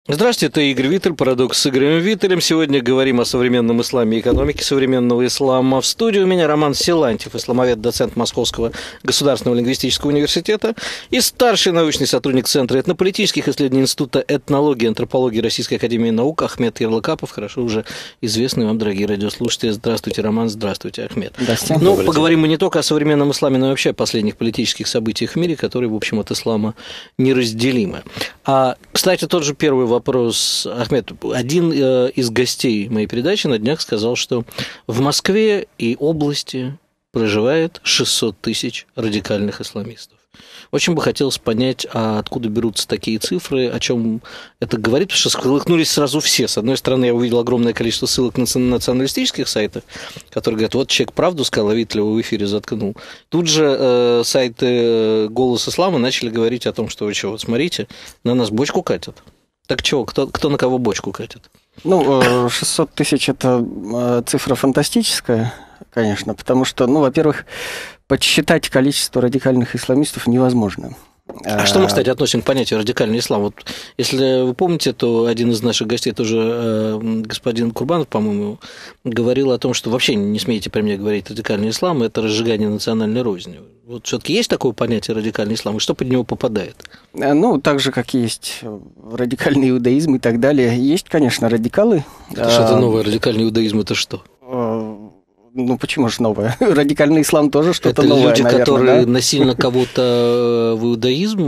Здравствуйте, это Игорь Виттель, «Парадокс» с Игорем Виттелем. Сегодня говорим о современном исламе и экономике современного ислама. В студии у меня Роман Силантьев, исламовед, доцент Московского государственного лингвистического университета и старший научный сотрудник Центра этнополитических исследований Института этнологии и антропологии Российской академии наук Ахмед Ярлыкапов, хорошо уже известный вам, дорогие радиослушатели. Здравствуйте, Роман, здравствуйте, Ахмед. Здравствуйте. Ну, поговорим мы не только о современном исламе, но и вообще о последних политических событиях в мире, которые, в общем, от ислама неразделимы. Кстати, тот же первый вопрос, Ахмед. Один из гостей моей передачи на днях сказал, что в Москве и области проживает 600 тысяч радикальных исламистов. Очень бы хотелось понять, откуда берутся такие цифры, о чем это говорит, потому что сколыхнулись сразу все. С одной стороны, я увидел огромное количество ссылок на националистических сайтах, которые говорят, вот человек правду сказал, а Виттель его в эфире заткнул. Тут же сайты «Голос ислама» начали говорить о том, что вы что, вот смотрите, на нас бочку катят. Так чего, кто на кого бочку катит? Ну, 600 тысяч – это цифра фантастическая, конечно, потому что, во-первых, подсчитать количество радикальных исламистов невозможно. А что мы, кстати, относим к понятию радикальный ислам? Вот, если вы помните, то один из наших гостей, тоже господин Курбанов, по-моему, говорил о том, что вообще не смеете при мне говорить радикальный ислам, это разжигание национальной розни. Вот все-таки есть такое понятие радикальный ислам, и что под него попадает? Ну, так же, как есть радикальный иудаизм и так далее. Есть, конечно, радикалы. Это что-то новое, радикальный иудаизм – это что? Ну, почему же новое? Радикальный ислам тоже что-то это новое, люди, наверное, которые да? насильно кого-то в иудаизм,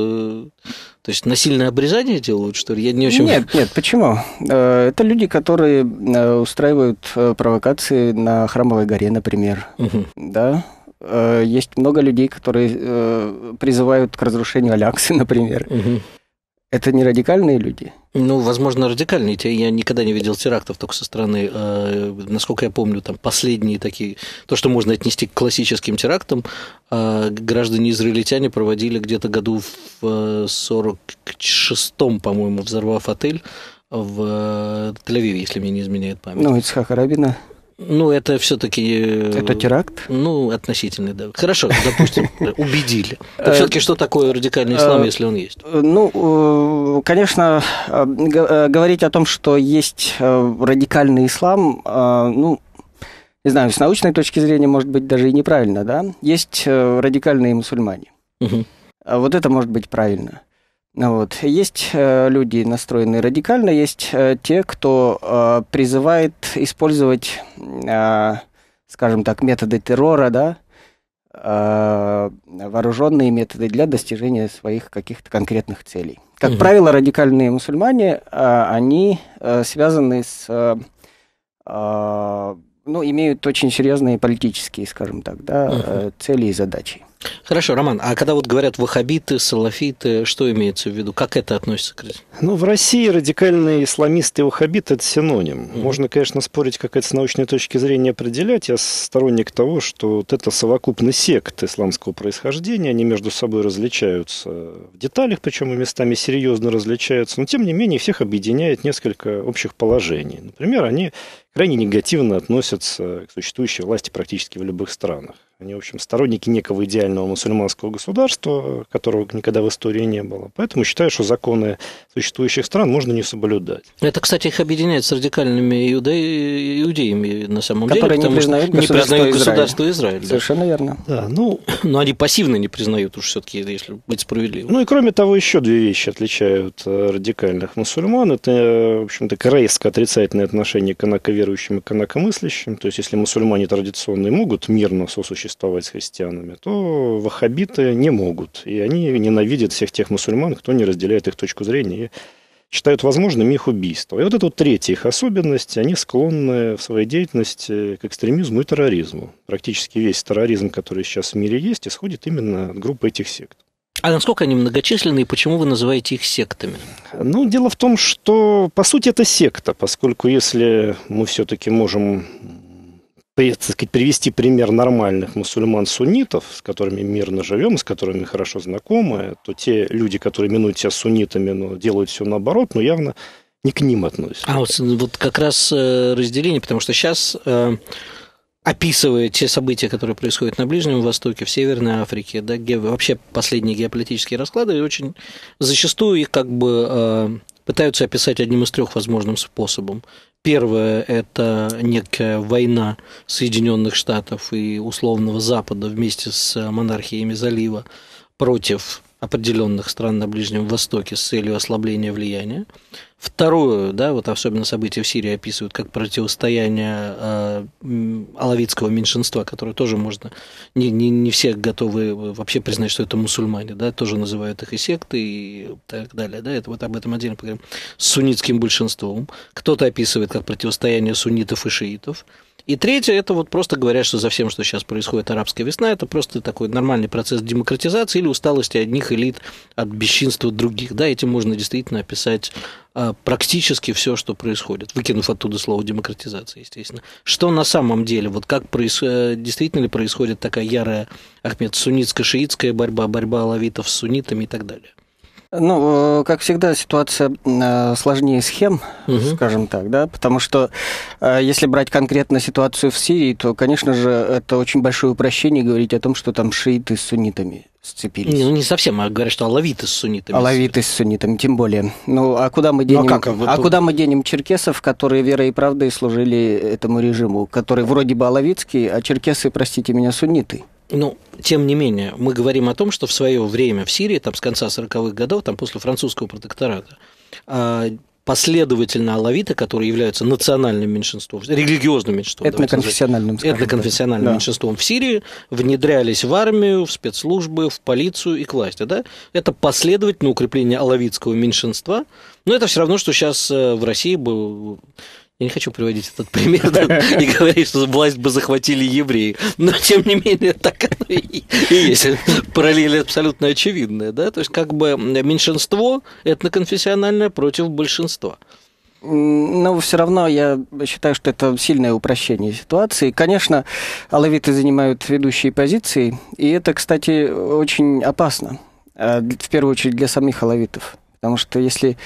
то есть насильное обрезание делают, что ли? Я не очень... Нет, почему? Это люди, которые устраивают провокации на Храмовой горе, например. Угу. Да? Есть много людей, которые призывают к разрушению Аляксы, например. Угу. Это не радикальные люди? Ну, возможно, радикальные. Я никогда не видел терактов только со стороны, насколько я помню, там последние такие, то, что можно отнести к классическим терактам, граждане-израильтяне проводили где-то году в 46-м, по-моему, взорвав отель в Тель-Авиве, если мне не изменяет память. Ну, Ицхака Рабина. Ну, это все-таки... Это теракт? Ну, относительный, да. Хорошо, допустим, убедили. Все-таки что такое радикальный ислам, если он есть? Ну, конечно, говорить о том, что есть радикальный ислам, ну, не знаю, с научной точки зрения, может быть, даже и неправильно, да? Есть радикальные мусульмане. Угу. Вот это может быть правильно. Вот. Есть люди, настроенные радикально, есть те, кто призывает использовать, скажем так, методы террора, да, вооруженные методы для достижения своих каких-то конкретных целей. Как правило, радикальные мусульмане, они связаны с, имеют очень серьезные политические, скажем так, да, цели и задачи. Хорошо, Роман, а когда вот говорят ваххабиты, салафиты, что имеется в виду? Как это относится к этому? Ну, в России радикальные исламисты и ваххабиты – это синоним. Можно, конечно, спорить, как это с научной точки зрения определять. Я сторонник того, что вот это совокупность сект исламского происхождения, они между собой различаются в деталях, причем и местами серьезно различаются, но, тем не менее, всех объединяет несколько общих положений. Например, они крайне негативно относятся к существующей власти практически в любых странах. Они, в общем, сторонники некого идеального мусульманского государства, которого никогда в истории не было. Поэтому считаю, что законы существующих стран можно не соблюдать. Это, кстати, их объединяет с радикальными иудеями на самом которые деле, потому что не признают государство Израиль. Да. Совершенно верно. Да, но они пассивно не признают, уж все-таки, если быть справедливым. Ну и кроме того, еще две вещи отличают радикальных мусульман. Это, в общем-то, корейское отрицательное отношение к инаковерующим и к инакомыслящим. То есть, если мусульмане традиционные могут мирно сосуществовать с христианами, то ваххабиты не могут. И они ненавидят всех тех мусульман, кто не разделяет их точку зрения, и считают возможным их убийство. И вот это вот третья их особенность, они склонны в своей деятельности к экстремизму и терроризму. Практически весь терроризм, который сейчас в мире есть, исходит именно от группы этих сект. А насколько они многочисленны и почему вы называете их сектами? Ну, дело в том, что, по сути, это секта, поскольку если мы все-таки можем, так сказать, привести пример нормальных мусульман-суннитов, с которыми мирно живем, с которыми хорошо знакомы, то те люди, которые именуют себя суннитами, но делают все наоборот, но явно не к ним относятся. А вот как раз разделение, потому что сейчас, описывая те события, которые происходят на Ближнем Востоке, в Северной Африке, да, вообще последние геополитические расклады, очень зачастую их как бы пытаются описать одним из трех возможных способов. Первое – это некая война Соединенных Штатов и условного Запада вместе с монархиями залива против определенных стран на Ближнем Востоке с целью ослабления влияния. Второе, да, вот особенно события в Сирии описывают как противостояние алавитского меньшинства, которое тоже можно, не все готовы вообще признать, что это мусульмане, да, тоже называют их и секты и так далее, да, это вот об этом отдельно поговорим, с суннитским большинством. Кто-то описывает как противостояние суннитов и шиитов. И третье, это вот просто говорят, что за всем, что сейчас происходит, арабская весна, это просто такой нормальный процесс демократизации или усталости одних элит от бесчинства других. Да, этим можно действительно описать практически все, что происходит, выкинув оттуда слово демократизация, естественно. Что на самом деле, вот как действительно ли происходит такая ярая, Ахмед, суннитско-шиитская борьба алавитов с суннитами и так далее? Ну, как всегда, ситуация сложнее схем, скажем так, да, потому что если брать конкретно ситуацию в Сирии, то, конечно же, это очень большое упрощение говорить о том, что там шииты с суннитами сцепились. Ну, не совсем, а говорят, что алавиты с суннитами. Алавиты с суннитами, тем более. Ну, а куда мы денем, куда мы денем черкесов, которые верой и правдой служили этому режиму, который вроде бы алавитский, а черкесы, простите меня, сунниты? Ну, тем не менее, мы говорим о том, что в свое время в Сирии, там, с конца 40-х годов, там, после французского протектората, последовательно алавиты, которые являются национальным меньшинством, религиозным меньшинством, этноконфессиональным меньшинством в Сирии, внедрялись в армию, в спецслужбы, в полицию и к власти. Да? Это последовательное укрепление алавитского меньшинства, но это все равно, что сейчас в России бы... Я не хочу приводить этот пример и говорить, что власть бы захватили евреи, но, тем не менее, так оно и есть. Параллель абсолютно очевидная, да? То есть, как бы меньшинство этноконфессиональное против большинства. Но все равно я считаю, что это сильное упрощение ситуации. Конечно, алавиты занимают ведущие позиции, и это, кстати, очень опасно, в первую очередь для самих алавитов, потому что если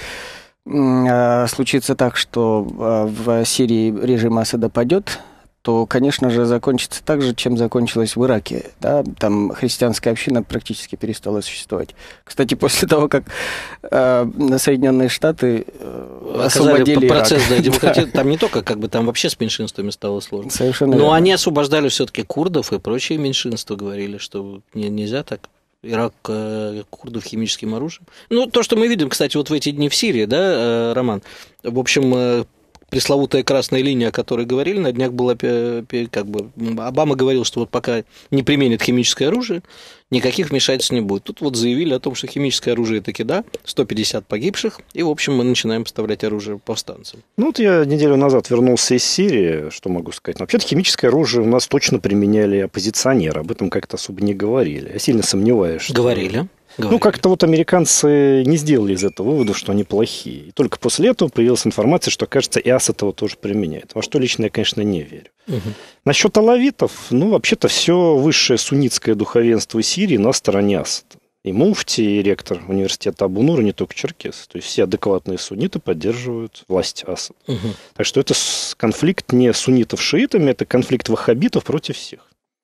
случится так, что в Сирии режим Асада падет, то, конечно же, закончится так же, чем закончилось в Ираке. Да? Там христианская община практически перестала существовать. Кстати, после того, как Соединенные Штаты освободили процесс демократии, да. Там не только, как бы там вообще с меньшинствами стало сложно. Совершенно Но верно. они освобождали все-таки курдов и прочие меньшинства, говорили, что нельзя так. Ирак курдов химическим оружием. Ну, то, что мы видим, кстати, вот в эти дни в Сирии, да, Роман, в общем, пресловутая красная линия, о которой говорили, на днях была, как бы, Обама говорил, что вот пока не применят химическое оружие, никаких вмешательств не будет. Тут вот заявили о том, что химическое оружие таки да, 150 погибших, и, в общем, мы начинаем поставлять оружие повстанцам. Ну, вот я неделю назад вернулся из Сирии, что могу сказать. Вообще-то химическое оружие у нас точно применяли оппозиционеры, об этом как-то особо не говорили. Я сильно сомневаюсь, что... Говорили. Ну, как-то вот американцы не сделали из этого вывода, что они плохие. И только после этого появилась информация, что, кажется, и Асад его тоже применяет. Во что лично я, конечно, не верю. Насчет алавитов, ну, вообще-то все высшее суннитское духовенство Сирии на стороне Асада. И муфти, и ректор университета Абу-Нур, и не только черкесы. То есть все адекватные сунниты поддерживают власть Асада. Так что это конфликт не суннитов с шиитами, это конфликт ваххабитов против всех.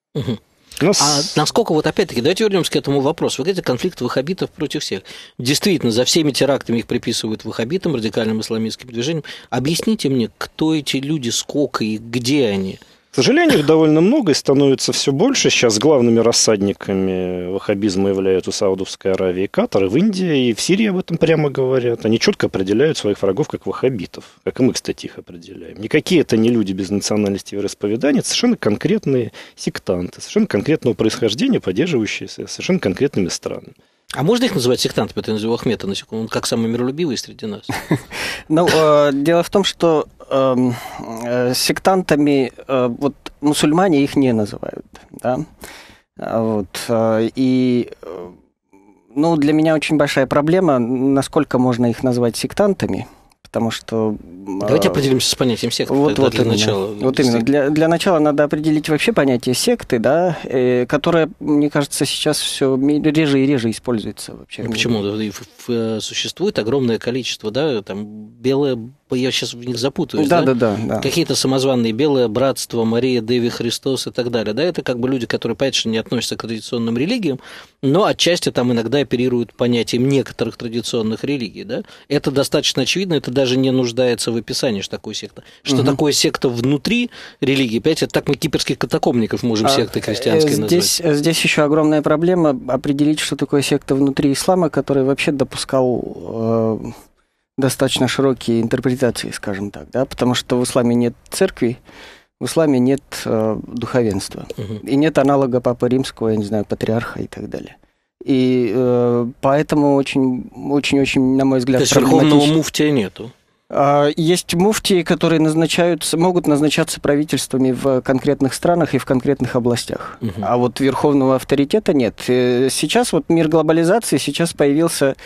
А насколько, вот опять-таки, давайте вернемся к этому вопросу. Вот эти конфликты ваххабитов против всех. Действительно, за всеми терактами их приписывают ваххабитам, радикальным исламистским движениям. Объясните мне, кто эти люди, сколько и где они? К сожалению, их довольно много и становится все больше. Сейчас главными рассадниками ваххабизма являются Саудовская Аравия и Катар, и в Индии, и в Сирии об этом прямо говорят. Они четко определяют своих врагов как ваххабитов, как и мы, кстати, их определяем. Никакие это не люди без национальности и вероисповедания, это совершенно конкретные сектанты, совершенно конкретного происхождения, поддерживающиеся совершенно конкретными странами. А можно их называть сектантами? Это назову Ахмета, на секунду, он как самый миролюбивый среди нас. Ну, дело в том, что сектантами вот мусульмане их не называют, да. Вот, и ну, для меня очень большая проблема, насколько можно их назвать сектантами, потому что Давайте определимся с понятием секты для начала. Вот именно. Для начала надо определить вообще понятие секты, да, которое, мне кажется, сейчас все реже и реже используется вообще. Почему? Существует огромное количество, да, там белое, я сейчас в них запутаюсь, да. Какие-то самозванные белое братство, Мария, Деви, Христос и так далее, да, это как бы люди, которые, понятно, что не относятся к традиционным религиям, но отчасти там иногда оперируют понятием некоторых традиционных религий, да. Это достаточно очевидно, это даже не нуждается в описании, что такое секта. Что такое секта внутри религии, понимаете, это так мы кипрских катакомников можем сектой христианской назвать. Здесь еще огромная проблема определить, что такое секта внутри ислама, который вообще допускал достаточно широкие интерпретации, скажем так, да, потому что в исламе нет церкви, в исламе нет духовенства, и нет аналога Папы Римского, я не знаю, патриарха и так далее. И поэтому очень, на мой взгляд, то есть верховного муфтия нету? Есть муфтии, которые могут назначаться правительствами в конкретных странах и в конкретных областях. А вот верховного авторитета нет. Сейчас вот мир глобализации, сейчас появился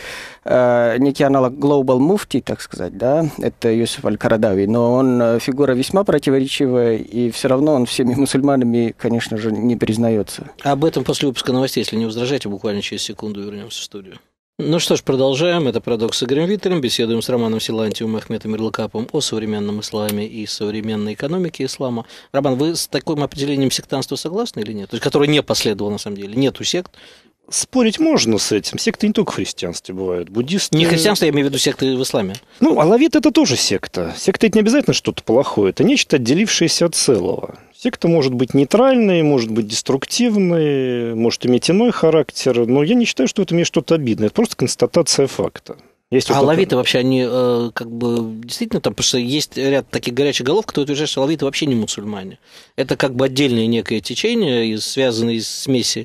некий аналог Global Mufti, так сказать, да, это Юсуф Аль-Карадави, но он фигура весьма противоречивая, и все равно он всеми мусульманами, конечно же, не признается. Об этом после выпуска новостей, если не возражаете, буквально через секунду вернемся в студию. Ну что ж, продолжаем. Это «Парадокс» с Игорем Виттелем. Беседуем с Романом Силантьевым и Ахметом Мирлыкаповым о современном исламе и современной экономике ислама. Роман, вы с таким определением сектанства согласны или нет? То есть, которое не последовало на самом деле. Нету сект. Спорить можно с этим. Секты не только в христианстве бывают. Буддисты... Не христианство, я имею в виду секты в исламе. Ну, алавит – это тоже секта. Секта – это не обязательно что-то плохое. Это нечто, отделившееся от целого. Секта может быть нейтральной, может быть деструктивной, может иметь иной характер. Но я не считаю, что это имеет что-то обидное. Это просто констатация факта. Есть алавиты вообще, они как бы действительно там, потому что есть ряд таких горячих голов, кто утверждает, что алавиты вообще не мусульмане. Это как бы отдельное некое течение, связанное из смеси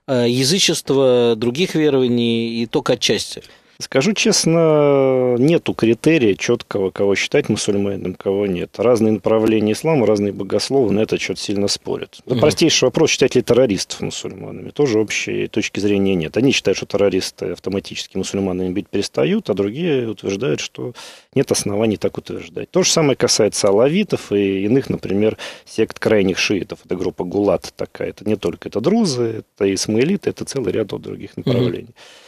язычества, других верований и только отчасти. Скажу честно, нету критерия четкого, кого считать мусульманином, кого нет. Разные направления ислама, разные богословы на этот счет сильно спорят. Простейший вопрос, считать ли террористов мусульманами. Тоже общей точки зрения нет. Они считают, что террористы автоматически мусульманами быть перестают, а другие утверждают, что нет оснований так утверждать. То же самое касается алавитов и иных, например, сект крайних шиитов. Это группа Гулат такая. Это не только это друзы, это исмаилиты, это целый ряд других направлений.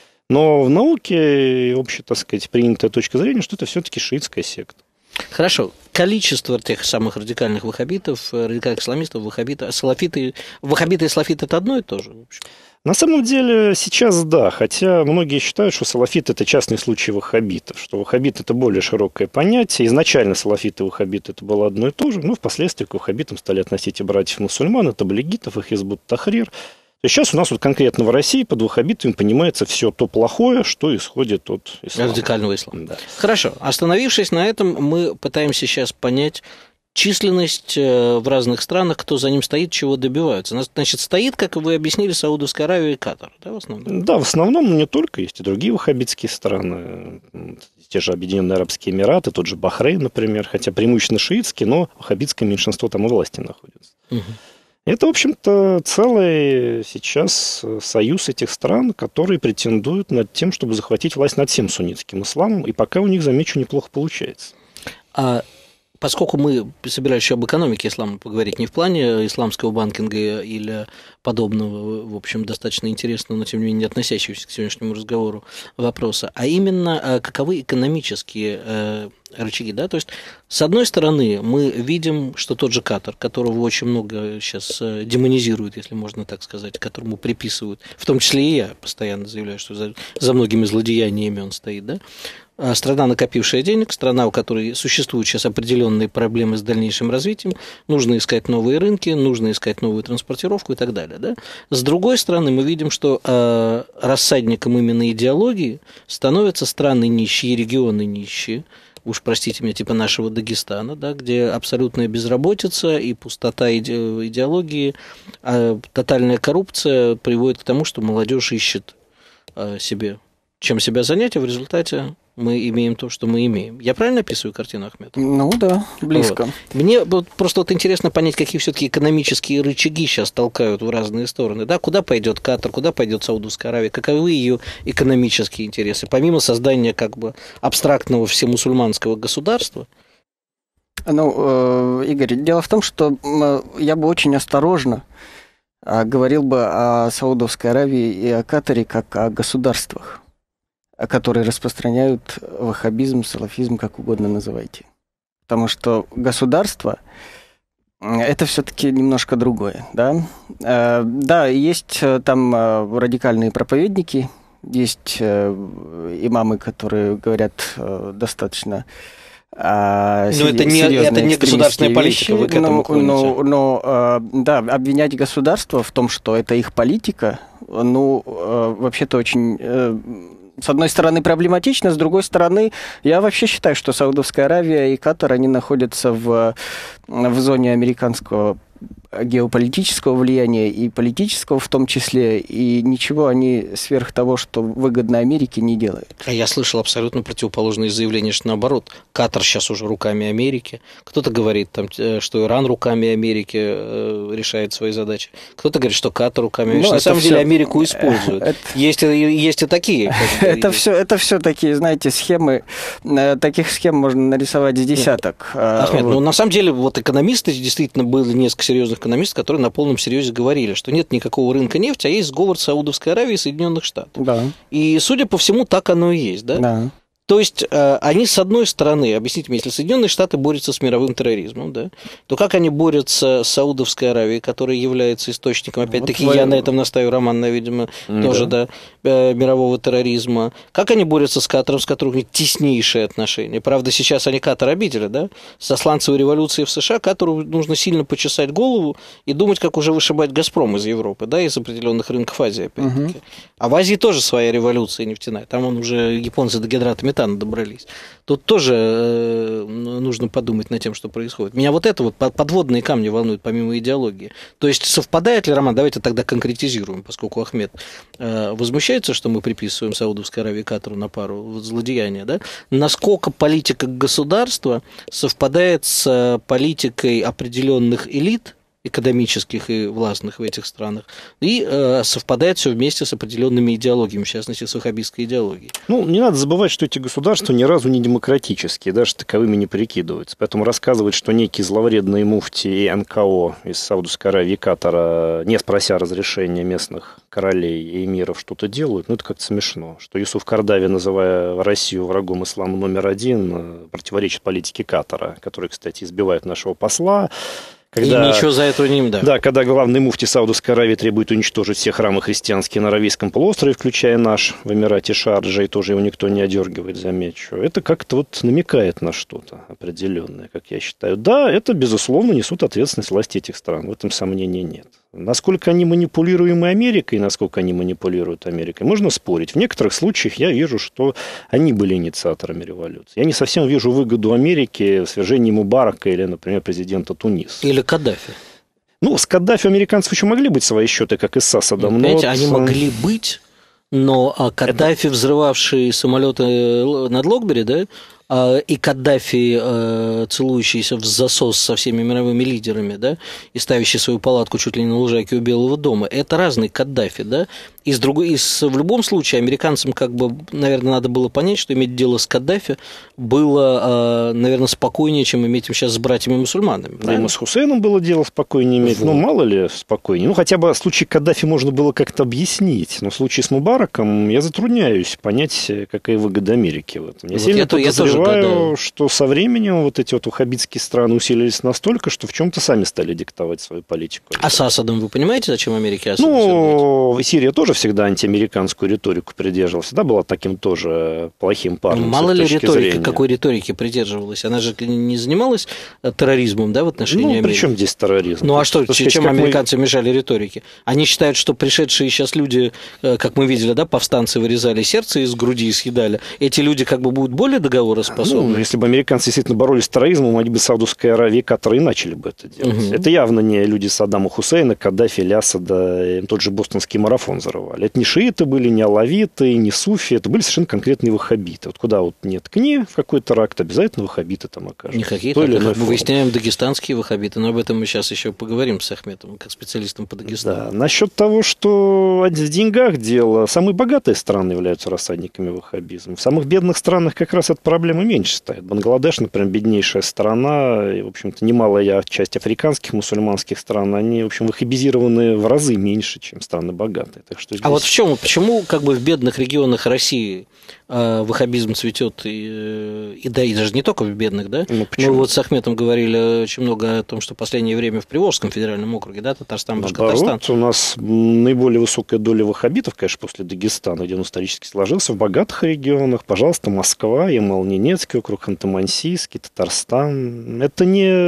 Но в науке общая, так сказать, принятая точка зрения, что это все-таки шиитская секта. Хорошо. Количество тех самых радикальных ваххабитов, радикальных исламистов, ваххабиты и салафиты – это одно и то же? В общем. На самом деле сейчас да, хотя многие считают, что салафиты – это частный случай ваххабитов, что ваххабит – это более широкое понятие. Изначально салафиты и ваххабиты – это было одно и то же, но впоследствии к ваххабитам стали относить и братьев-мусульман, и таблигитов, и Хизбут Тахрир. Сейчас у нас вот конкретно в России под ваххабитами понимается все то плохое, что исходит от ислама. Радикального ислама. Да. Хорошо. Остановившись на этом, мы пытаемся сейчас понять численность в разных странах, кто за ним стоит, чего добиваются. Значит, стоит, как вы объяснили, Саудовская Аравия и Катар, да, в основном? Да, в основном, но не только. Есть и другие ваххабитские страны. Те же Объединенные Арабские Эмираты, тот же Бахрейн, например, хотя преимущественно шиитские, но ваххабитское меньшинство там у власти находится. Это, в общем-то, целый сейчас союз этих стран, которые претендуют над тем, чтобы захватить власть над всем суннитским исламом, и пока у них, замечу, неплохо получается. Поскольку мы собирались еще об экономике ислама поговорить, не в плане исламского банкинга или подобного, в общем, достаточно интересного, но тем не менее не относящегося к сегодняшнему разговору вопроса, а именно каковы экономические рычаги, да, то есть, с одной стороны, мы видим, что тот же Катар, которого очень много сейчас демонизируют, если можно так сказать, которому приписывают, в том числе и я постоянно заявляю, что за многими злодеяниями он стоит, да, страна, накопившая денег, страна, у которой существуют сейчас определенные проблемы с дальнейшим развитием, нужно искать новые рынки, нужно искать новую транспортировку и так далее. Да? С другой стороны, мы видим, что рассадником именно идеологии становятся страны нищие, регионы нищие, уж простите меня, типа нашего Дагестана, да, где абсолютная безработица и пустота идеологии, тотальная коррупция приводит к тому, что молодежь ищет себе чем себя занять, а в результате мы имеем то, что мы имеем. Я правильно описываю картину, Ахмед? Ну да, близко. Вот. Мне просто интересно понять, какие все-таки экономические рычаги сейчас толкают в разные стороны. Да? Куда пойдет Катар, куда пойдет Саудовская Аравия, каковы ее экономические интересы, помимо создания как бы абстрактного всемусульманского государства, Ну, Игорь, дело в том, что я бы очень осторожно говорил бы о Саудовской Аравии и о Катаре как о государствах, которые распространяют ваххабизм, салафизм, как угодно называйте. Потому что государство – это все-таки немножко другое, да? Да, есть там радикальные проповедники, есть имамы, которые говорят достаточно но это не государственная политика, вы к этому клоните. Да, обвинять государство в том, что это их политика, вообще-то очень, с одной стороны, проблематично, с другой стороны, я вообще считаю, что Саудовская Аравия и Катар, они находятся в зоне американского геополитического влияния и политического в том числе, и ничего они сверх того, что выгодно Америке, не делают. А я слышал абсолютно противоположные заявления, что наоборот, Катар сейчас уже руками Америки, кто-то говорит, там, что Иран руками Америки решает свои задачи, кто-то говорит, что Катар руками Америки. На самом деле Америку используют. Есть и такие. Это все такие, знаете, схемы, таких схем можно нарисовать с десяток. Ахмед, на самом деле, вот экономисты, действительно, было несколько серьезных экономистов, которые на полном серьезе говорили, что нет никакого рынка нефти, а есть сговор Саудовской Аравии и Соединенных Штатов. Да. И, судя по всему, так оно и есть, да? Да. То есть они, с одной стороны, объясните мне, если Соединенные Штаты борются с мировым терроризмом, да, то как они борются с Саудовской Аравией, которая является источником, опять-таки, я на этом настаиваю, Роман, видимо, тоже, да, мирового терроризма. Как они борются с Катаром, с которым у них теснейшие отношения? Правда, сейчас они Катар обидели, да? Со сланцевой революции в США Катару нужно сильно почесать голову и думать, как уже вышибать «Газпром» из Европы, да, из определенных рынков Азии, опять-таки. А в Азии тоже своя революция нефтяная. Там уже японцы до гидрата метана добрались. Тут тоже нужно подумать над тем, что происходит. Меня вот это вот подводные камни волнуют, помимо идеологии. То есть совпадает ли, Роман, давайте тогда конкретизируем, поскольку Ахмед возмущается, что мы приписываем Саудовской Аравии и Катару на пару злодеяния, да? Насколько политика государства совпадает с политикой определенных элит, экономических и властных в этих странах, и совпадает все вместе с определенными идеологиями, в частности, с ваххабистской идеологией. Не надо забывать, что эти государства ни разу не демократические, даже таковыми не прикидываются. Поэтому рассказывать, что некие зловредные муфти и НКО из Саудовской Аравии и Катара, не спрося разрешения местных королей и эмиров, что-то делают, это как-то смешно. Что Юсуф Кардави, называя Россию врагом ислама номер один, противоречит политике Катара, который, кстати, избивает нашего посла. Когда, и ничего за это не им, да. Да, когда главный муфти Саудовской Аравии требует уничтожить все храмы христианские на Аравийском полуострове, включая наш, в Эмирате Шарджа, и тоже его никто не одергивает, замечу. Это как-то вот намекает на что-то определенное, как я считаю. Да, это, безусловно, несут ответственность власти этих стран, в этом сомнений нет. Насколько они манипулируемы Америкой, насколько они манипулируют Америкой, можно спорить. В некоторых случаях я вижу, что они были инициаторами революции. Я не совсем вижу выгоду Америки в свержении Мубарака или, например, президента Туниса. Или Каддафи. С Каддафи американцев еще могли быть свои счеты, как и с Асадом. Понимаете, они могли быть, но Каддафи, взрывавший самолеты над Локбери, да, и Каддафи, целующийся в засос со всеми мировыми лидерами, да, и ставящий свою палатку чуть ли не на лужайке у Белого дома, это разные Каддафи, да. В любом случае американцам, наверное, надо было понять, что иметь дело с Каддафи было, наверное, спокойнее, чем иметь сейчас с братьями-мусульманами. Да, и с Хусейном было дело спокойнее иметь. Вот. Мало ли спокойнее. Хотя бы в случае Каддафи можно было как-то объяснить. Но в случае с Мубараком я затрудняюсь понять, какая выгода Америки в этом. Я сильно подозреваю, что со временем вот эти ваххабитские страны усилились настолько, что в чем-то сами стали диктовать свою политику. А с Асадом вы понимаете, зачем Америке Асад? Сирия тоже всегда антиамериканскую риторику придерживалась. Всегда была таким тоже плохим парнем. Мало ли риторика, какой риторики придерживалась? Она же не занималась терроризмом, да, в отношении Америки? При чем здесь терроризм? А что, чем американцы мешали риторике? Они считают, что пришедшие сейчас люди, как мы видели, да, повстанцы вырезали сердце из груди и съедали. Эти люди будут более договороспособны? Если бы американцы действительно боролись с терроризмом, они бы Саудовской Аравии и Катара и начали бы это делать. Угу. Это явно не люди Саддама Хусейна, Каддафи, Асада, тот же бостонский марафон взорвали. Это не шииты были, не алавиты, не суфи, это были совершенно конкретные ваххабиты. Куда не ткни в какой теракт, обязательно ваххабиты там окажутся. Не какие-то, мы выясняем дагестанские ваххабиты, но об этом мы сейчас еще поговорим с Ахметом, как специалистом по Дагестану. Да. Насчет того, что в деньгах дело, самые богатые страны являются рассадниками ваххабизма. В самых бедных странах как раз эта проблема проблемы меньше стоят. Бангладеш, например, беднейшая страна, и, в общем-то, немалая часть африканских мусульманских стран, они, в общем, ваххабизированы в разы меньше, чем страны богатые. Так что здесь... А вот почему как бы в бедных регионах России ваххабизм цветет, и даже не только в бедных, да? Ну, мы вот с Ахметом говорили очень много о том, что в последнее время в Приволжском федеральном округе, да, Татарстан, Башкортостан. Наоборот, у нас наиболее высокая доля ваххабитов, конечно, после Дагестана, где он исторически сложился, в богатых регионах. Пожалуйста, Москва, Ямал-Ненецкий округ, Ханты-Мансийский, Татарстан. Это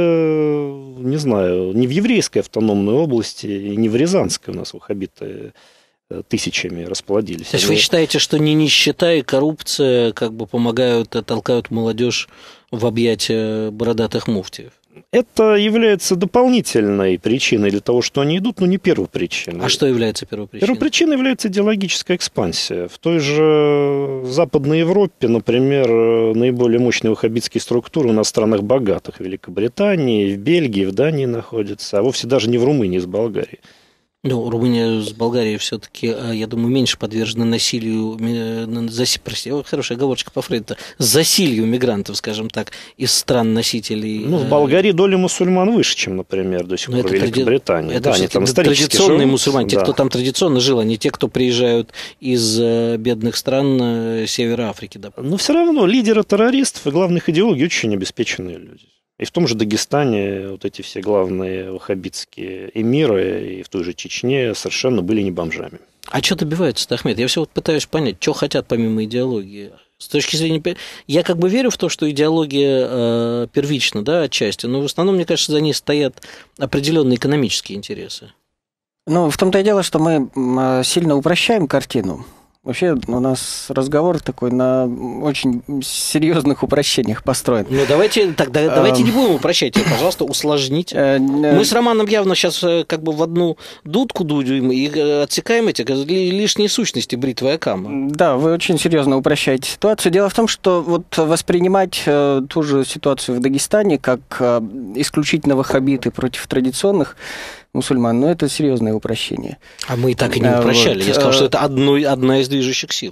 не знаю, не в еврейской автономной области и не в Рязанской у нас ваххабиты тысячами расплодились. То есть вы считаете, что не нищета и коррупция как бы помогают, толкают молодежь в объятия бородатых муфтиев? Это является дополнительной причиной для того, что они идут, но не первопричиной. А что является первопричиной? Первопричиной является идеологическая экспансия. В той же Западной Европе, например, наиболее мощные ваххабитские структуры у нас в странах богатых. В Великобритании, в Бельгии, в Дании находятся, а вовсе даже не в Румынии, с Болгарией. Ну, Румыния с Болгарией все-таки, я думаю, меньше подвержены насилию, хорошая оговорочка по Фрейду, засилью мигрантов, скажем так, из стран-носителей. Ну, в Болгарии доля мусульман выше, чем, например, до сих пор в Великобритании. Это они там традиционные мусульмане, те, да. кто там традиционно жил, а не те, кто приезжают из бедных стран Севера Африки. Да. Но все равно лидеры террористов и главных идеологий очень обеспеченные люди. И в том же Дагестане вот эти все главные ваххабитские эмиры, и в той же Чечне совершенно были не бомжами. А что добиваются-то, Ахмед? Я все вот пытаюсь понять, что хотят помимо идеологии. С точки зрения... Я как бы верю в то, что идеология первична, да, отчасти, но в основном, мне кажется, за ней стоят определенные экономические интересы. Ну, в том-то и дело, что мы сильно упрощаем картину. Вообще у нас разговор такой на очень серьезных упрощениях построен. Ну, давайте не будем упрощать, пожалуйста, усложните. Мы с Романом явно сейчас как бы в одну дудку дудим и отсекаем эти лишние сущности бритвой Акама. Да, вы очень серьезно упрощаете ситуацию. Дело в том, что вот воспринимать ту же ситуацию в Дагестане как исключительно ваххабиты против традиционных мусульман, но это серьезное упрощение. А мы и так и не упрощали. Я сказал, что это одна из движущих сил.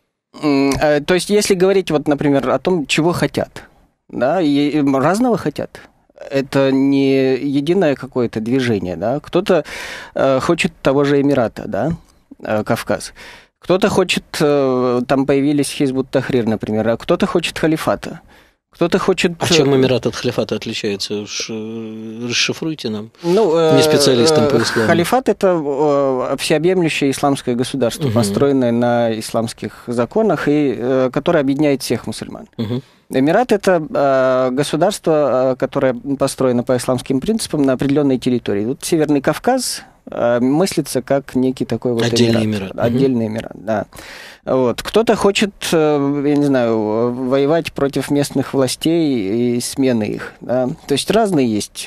То есть, если говорить, вот, например, о том, чего хотят, да, и разного хотят. Это не единое какое-то движение, да. Кто-то хочет того же Эмирата, да, Кавказ. Кто-то хочет, там появились Хизбут Тахрир, например, а кто-то хочет халифата. Кто-то хочет... А чем Эмират от халифата отличается? Расшифруйте нам, не специалистам по исламу. Халифат – это всеобъемлющее исламское государство, построенное на исламских законах, и которое объединяет всех мусульман. Эмират – это государство, которое построено по исламским принципам на определенной территории. Тут Северный Кавказ мыслится как некий такой вот отдельный эмират. Отдельный эмират, да. Вот. Кто-то хочет, я не знаю, воевать против местных властей и смены их. Да? То есть разные есть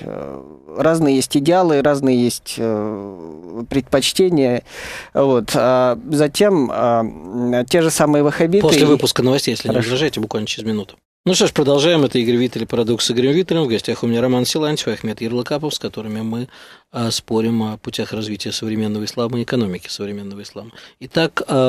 идеалы, разные есть предпочтения. Вот. А затем те же самые ваххабиты... После выпуска новостей, если не возражаете, буквально через минуту. Ну что ж, продолжаем. Это Игорь Виттель, «Парадокс» с Игорем Виттелем. В гостях у меня Роман Силантьев и Ахмед Ярлыкапов, с которыми мы спорим о путях развития современного ислама и экономики современного ислама. Итак,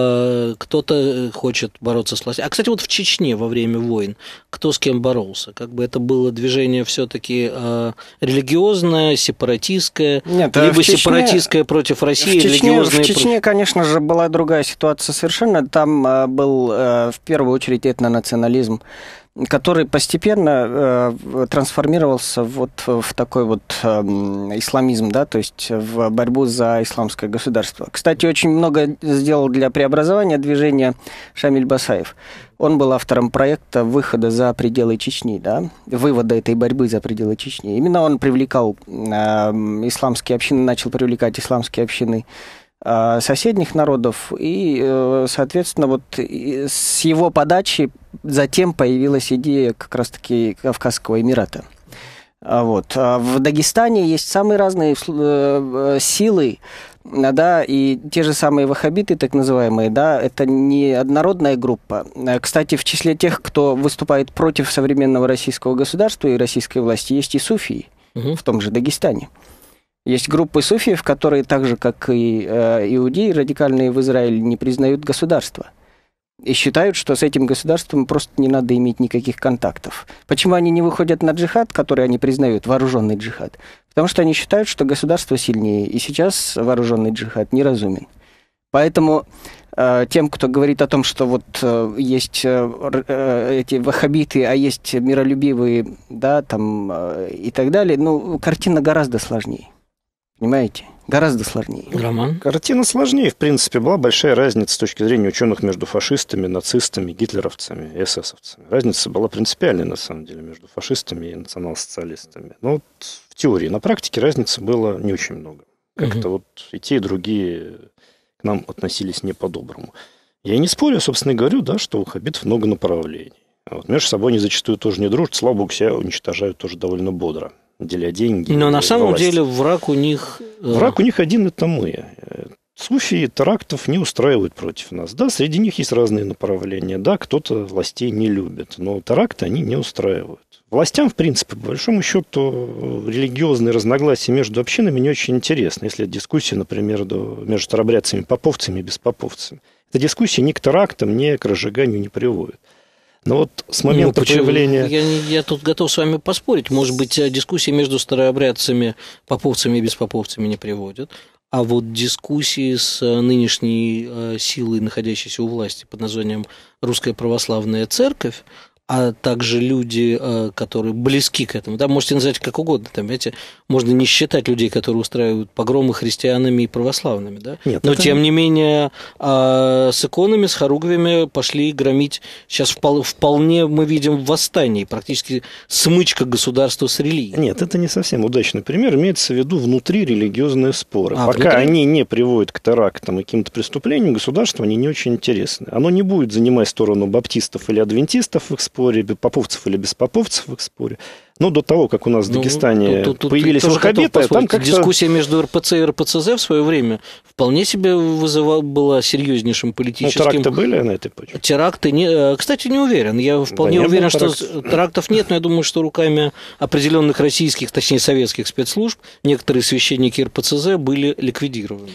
кто-то хочет бороться с властью. А, кстати, вот в Чечне во время войн кто с кем боролся? Как бы это было движение все-таки религиозное, сепаратистское, либо сепаратистское против России, религиозное... В Чечне, конечно же, была другая ситуация совершенно. Там был в первую очередь этнонационализм, который постепенно трансформировался вот в такой вот исламизм, да, то есть в борьбу за исламское государство. Кстати, очень много сделал для преобразования движения Шамиль Басаев. Он был автором проекта выхода за пределы Чечни, да, вывода этой борьбы за пределы Чечни. Именно он привлекал исламские общины, начал привлекать исламские общины соседних народов, и, соответственно, вот с его подачи затем появилась идея как раз-таки Кавказского Эмирата. Вот. В Дагестане есть самые разные силы, да, и те же самые ваххабиты, так называемые, да, это не однородная группа. Кстати, в числе тех, кто выступает против современного российского государства и российской власти, есть и суфии в том же Дагестане. Есть группы суфиев, которые так же, как и иудеи радикальные в Израиле, не признают государство. и считают, что с этим государством просто не надо иметь никаких контактов. Почему они не выходят на джихад, который они признают, вооруженный джихад? Потому что они считают, что государство сильнее, и сейчас вооруженный джихад неразумен. Поэтому тем, кто говорит о том, что вот есть эти ваххабиты, а есть миролюбивые, да, там, и так далее, ну, картина гораздо сложнее. Понимаете? Гораздо сложнее. Роман? Картина сложнее. В принципе, была большая разница с точки зрения ученых между фашистами, нацистами, гитлеровцами и эсэсовцами. Разница была принципиальной, на самом деле, между фашистами и национал-социалистами. Но вот в теории, на практике разницы было не очень много. Как-то вот и те, и другие к нам относились не по-доброму. Я не спорю, собственно, и говорю, да, что у ваххабитов много направлений. А вот между собой они зачастую тоже не дружат. Слава богу, себя уничтожают тоже довольно бодро, деля деньги. Но на самом власть. деле враг у них... Враг у них один – это мы. Суфии терактов не устраивают против нас. Да, среди них есть разные направления. Да, кто-то властей не любит, но теракты они не устраивают. Властям, в принципе, по большому счету, религиозные разногласия между общинами не очень интересны. Если это дискуссия, например, между старообрядцами, поповцами и беспоповцами. Эта дискуссия ни к терактам, ни к разжиганию не приводит. Но вот с момента появления... Я тут готов с вами поспорить. Может быть, дискуссии между старообрядцами, поповцами и беспоповцами не приводят. А вот дискуссии с нынешней силой, находящейся у власти под названием Русская Православная Церковь, а также люди, которые близки к этому, да, можете назвать как угодно, там, знаете, можно не считать людей, которые устраивают погромы христианами и православными, да, нет, но тем не менее с иконами, с хоругвями пошли громить, сейчас вполне мы видим восстание, практически смычка государства с религией. Нет, это не совсем удачный пример, имеется в виду внутрирелигиозные споры. Пока внутри? они не приводят к терактам и каким-то преступлениям, государству они не очень интересны. Оно не будет занимать сторону баптистов или адвентистов в их споре, поповцев или беспоповцев в их споре. Но до того, как у нас в Дагестане появились ваххабиты, там как-то... Дискуссия между РПЦ и РПЦЗ в свое время вполне себе была серьезнейшим политическим... теракты были на этой почве? Теракты, кстати, не уверен. Я вполне уверен, что терактов нет, но я думаю, что руками определенных российских, точнее, советских спецслужб некоторые священники РПЦЗ были ликвидированы.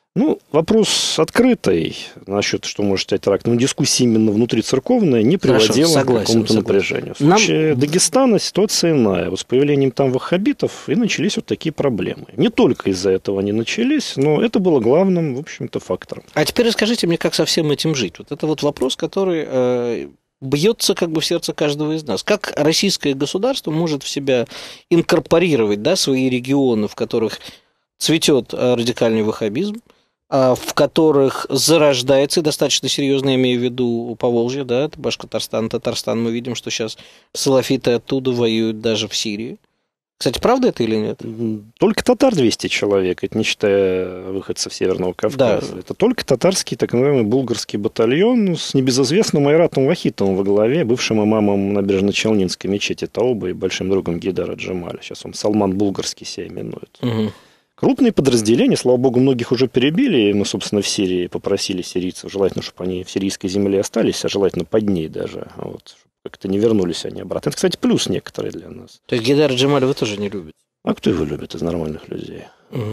Вопрос открытый насчет, что может стать терактом. Дискуссия именно внутрицерковная не приводила к какому-то напряжению. В случае Дагестана ситуация иная. Вот с появлением там ваххабитов и начались вот такие проблемы. Не только из-за этого они начались, но это было главным, в общем-то, фактором. А теперь расскажите мне, как со всем этим жить. Вот это вот вопрос, который бьется как бы в сердце каждого из нас. Как российское государство может в себя инкорпорировать, да, свои регионы, в которых цветет радикальный ваххабизм, в которых зарождается, и достаточно серьезно, я имею в виду Поволжье, да, это Башкортостан, Татарстан, мы видим, что сейчас салафиты оттуда воюют даже в Сирии. Кстати, правда это или нет? Только татар 200 человек, это не считая выходцев Северного Кавказа. Да. Это только татарский, так называемый булгарский батальон с небезызвестным Айратом Вахитовым во главе, бывшим имамом набережно-Челнинской мечети Тауба и большим другом Гейдара Джемаля. Сейчас он Салман Булгарский себя именует. Угу. Крупные подразделения, слава богу, многих уже перебили, и мы, собственно, в Сирии попросили сирийцев, желательно, чтобы они в сирийской земле остались, а желательно под ней даже, вот, чтобы как-то не вернулись они обратно. Это, кстати, плюс некоторые для нас. То есть Гейдара Джемаля вы тоже не любите? А кто его любит из нормальных людей?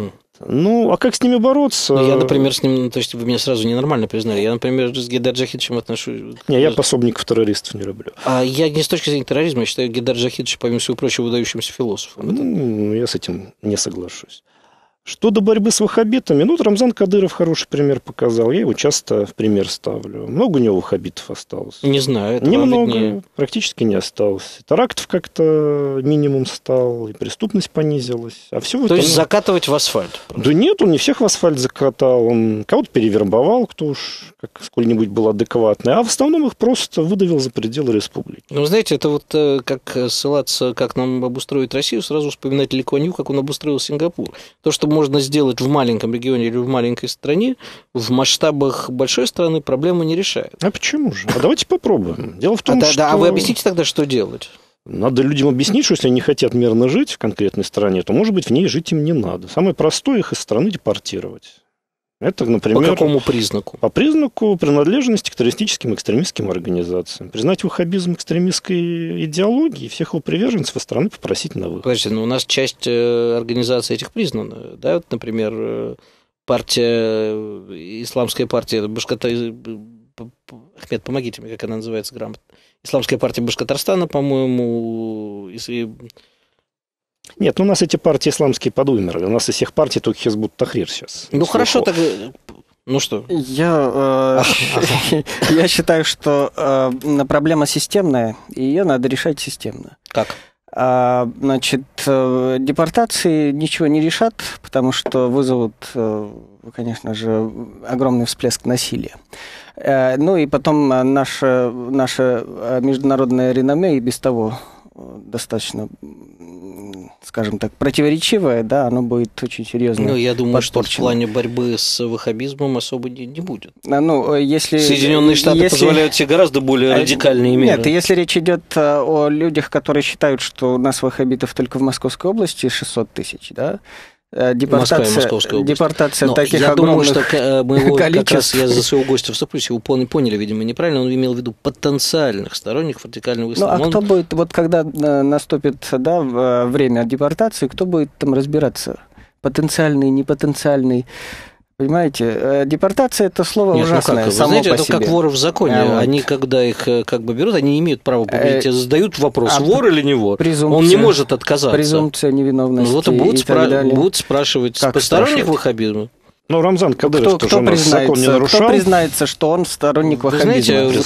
Угу. А как с ними бороться? Я, например, с ним, то есть вы меня сразу ненормально признали. Я, например, с Гейдар Джахидовичем отношусь... Не, я пособников террористов не люблю. А я не с точки зрения терроризма, я считаю Гейдар Джахидович, помимо всего прочего, выдающимся философом. Я с этим не соглашусь. Что до борьбы с ваххабитами, Рамзан Кадыров хороший пример показал. Я его часто в пример ставлю. Много у него ваххабитов осталось? Не знаю. Немного, практически не осталось. Терактов как-то минимум стал, и преступность понизилась. А все то есть закатывать в асфальт? Просто. Да нет, он не всех в асфальт закатал. Он кого-то перевербовал, кто уж как сколь-нибудь был адекватный. А в основном их просто выдавил за пределы республики. Знаете, это вот как ссылаться, как нам обустроить Россию, сразу вспоминать Ли Куан Ю, как он обустроил Сингапур. То, что можно сделать в маленьком регионе или в маленькой стране, в масштабах большой страны проблему не решает. А почему же? А давайте попробуем. Дело в том, что... А вы объясните тогда, что делать? Надо людям объяснить, что если они хотят мирно жить в конкретной стране, то, может быть, в ней жить им не надо. Самое простое — их из страны депортировать. Это, например... По какому признаку? По признаку принадлежности к террористическим экстремистским организациям. Признать ваххабизм экстремистской идеологией и всех его приверженцев из страны попросить на выход. Подождите, у нас часть организаций этих признана. Да? Вот, например, исламская партия Ахмед, помогите мне, как она называется грамотно. Исламская партия Башкортостана, по-моему. Нет, у нас эти партии исламские подумерли. У нас из всех партий только Хизбут Тахрир сейчас. Ну, хорошо, так... Ну что? Я считаю, что проблема системная, и ее надо решать системно. Как? Значит, депортации ничего не решат, потому что вызовут, конечно же, огромный всплеск насилия. Ну и потом наше международное реноме и без того достаточно, скажем так, противоречивое, да, оно будет очень серьезно. Ну, я думаю, подпорчено. что в плане борьбы с ваххабизмом особо не будет. Ну, если... Соединенные Штаты позволяют себе гораздо более радикальные меры. Нет, если речь идет о людях, которые считают, что у нас ваххабитов только в Московской области 600 тысяч, да, депортация таких я огромных думаю, что мы его, количеств. как раз я за своего гостя вступлюсь, его поняли, видимо, неправильно, он имел в виду потенциальных сторонников радикального ислама. Ну, а кто будет, вот когда наступит время депортации, кто будет там разбираться? Потенциальный, непотенциальный? Понимаете, депортация – это слово ужасное, Вы само знаете, по это себе. как воры в законе. Они, когда их как бы берут, они не имеют права поговорить, задают вопрос, вор или не вор. Он не может отказаться. Презумпция невиновности. Ну, вот будут спрашивать посторонних ваххабизма. Ну, Рамзан Кадыров тоже у нас закон не нарушал. Кто признается, что он сторонник ваххабизма? Вы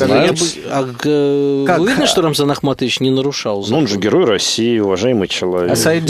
видно, что Рамзан Ахматович не нарушал закон? Он же герой России, уважаемый человек. А Саид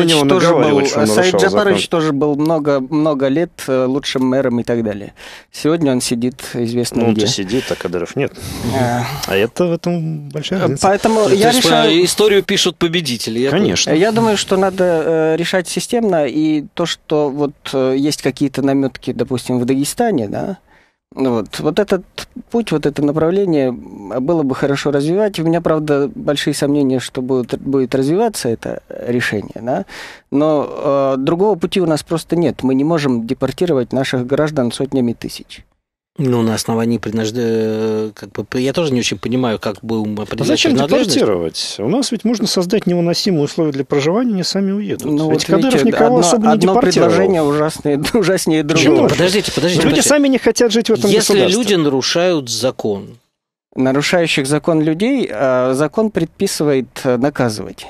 Джапарович тоже был много лет лучшим мэром и так далее. Сегодня он сидит известно где. Он-то сидит, а Кадыров нет. А это в этом большая разница. Поэтому я решаю... Историю пишут победители. Конечно. Я думаю, что надо решать системно, и то, что вот есть какие-то намеки, допустим, в Дагестане, да, вот этот путь, вот это направление было бы хорошо развивать. У меня, правда, большие сомнения, что будет развиваться это решение, да, но другого пути у нас просто нет. Мы не можем депортировать наших граждан сотнями тысяч. Ну, на основании я тоже не очень понимаю, как будем определять. Зачем депортировать? У нас ведь можно создать невыносимые условия для проживания, они сами уедут. Ну, ведь Кадыров никого особо не депортировал. Одно предложение ужаснее другого. Подождите. Люди сами не хотят жить в этом государстве. Если люди нарушают закон. Нарушающих закон людей закон предписывает наказывать.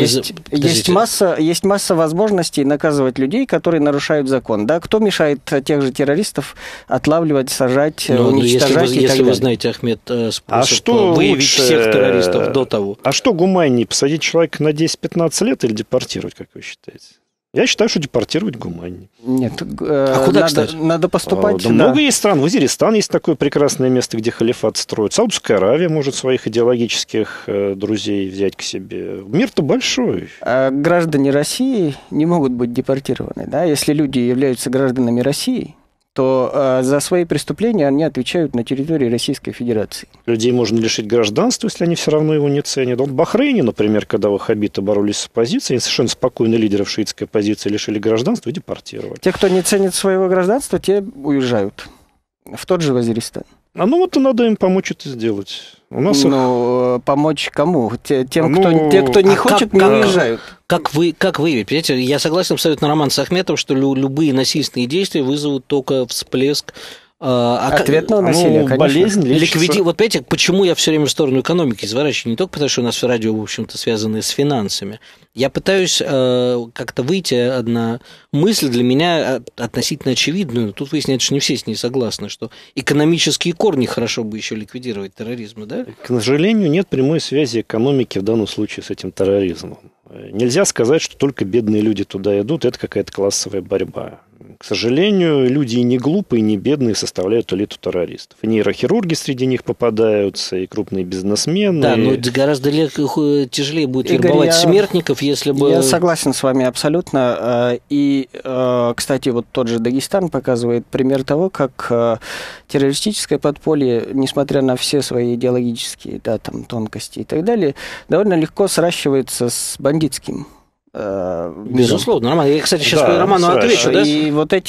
Есть масса возможностей наказывать людей, которые нарушают закон. Да? Кто мешает тех же террористов отлавливать, сажать, уничтожать и так далее? Если вы знаете, Ахмед, способ выявить всех террористов до того. А что гуманнее, посадить человека на 10-15 лет или депортировать, как вы считаете? Я считаю, что депортировать гуманнее. Нет, куда, кстати? Надо поступать. Да, много есть стран. Вазиристан есть такое прекрасное место, где халифат строят. Саудовская Аравия может своих идеологических друзей взять к себе. Мир-то большой. Граждане России не могут быть депортированы. Да? Если люди являются гражданами России, то за свои преступления они отвечают на территории Российской Федерации. Людей можно лишить гражданства, если они все равно его не ценят. Вот в Бахрейне, например, когда ваххабиты боролись с оппозицией, они совершенно спокойно лидеров шиитской оппозиции лишили гражданства и депортировали. Те, кто не ценит своего гражданства, те уезжают в тот же Вазиристан. Вот надо им помочь это сделать. У нас помочь кому? Тем, кто не хочет, не уезжают. Как вы понимаете, я согласен абсолютно, Роман Сахметов, что любые насильственные действия вызовут только всплеск ответного насилия, конечно. Болезнь, Вот понимаете, почему я все время в сторону экономики изворачиваю? Не только потому, что у нас все радио, в общем-то, связаны с финансами. Я пытаюсь как-то выйти на мысль для меня относительно очевидную. Тут выясняется, что не все с ней согласны, что экономические корни хорошо бы еще ликвидировать терроризма, да? К сожалению, нет прямой связи экономики в данном случае с этим терроризмом. Нельзя сказать, что только бедные люди туда идут, это какая-то классовая борьба. К сожалению, люди и не глупые, и не бедные составляют элиту террористов. И нейрохирурги среди них попадаются, и крупные бизнесмены. Да, но гораздо тяжелее будет вербовать смертников, если бы... Я согласен с вами абсолютно. И, кстати, вот тот же Дагестан показывает пример того, как террористическое подполье, несмотря на все свои идеологические тонкости и так далее, довольно легко сращивается с бандитским. Безусловно, Роман. Я, кстати, сейчас Роману отвечу. Да? И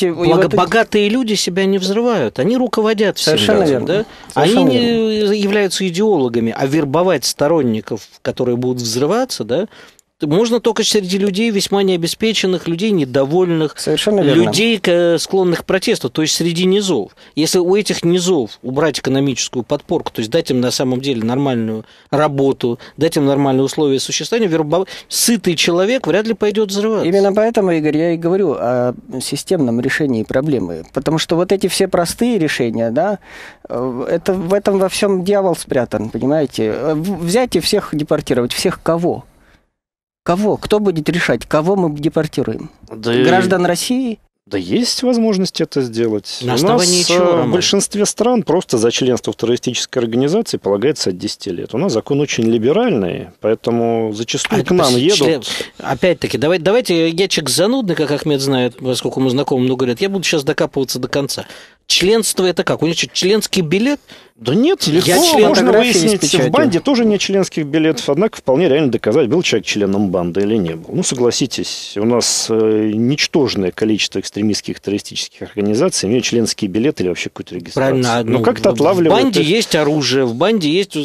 богатые люди себя не взрывают, они руководят всем. Совершенно верно. Да? Они не являются идеологами, а вербовать сторонников, которые будут взрываться, да, можно только среди людей весьма необеспеченных, людей недовольных, Совершенно верно. людей, склонных к протесту, то есть среди низов. Если у этих низов убрать экономическую подпорку, то есть дать им на самом деле нормальную работу, дать им нормальные условия существования, сытый человек вряд ли пойдет взрываться. Именно поэтому, Игорь, я и говорю о системном решении проблемы. Потому что вот эти все простые решения, да, это в этом во всем дьявол спрятан, понимаете? Взять и всех депортировать. Всех кого? Кого? Кто будет решать, кого мы депортируем? Граждан России? Да есть возможность это сделать. На У основании нас чего, в большинстве стран просто за членство в террористической организации полагается от 10 лет. У нас закон очень либеральный, поэтому зачастую к нам едут... Опять-таки, давайте, я человек занудный, как Ахмед знает, поскольку мы знакомы много лет, я буду сейчас докапываться до конца. Членство это как? У них что, членский билет? Да нет, легко можно выяснить. В банде тоже нет членских билетов, однако вполне реально доказать, был человек членом банды или не был. Ну, согласитесь, у нас ничтожное количество экстремистских террористических организаций имеют членские билеты или вообще какую-то регистрацию. Правильно. Ну, как-то отлавливают. В банде есть оружие, в банде есть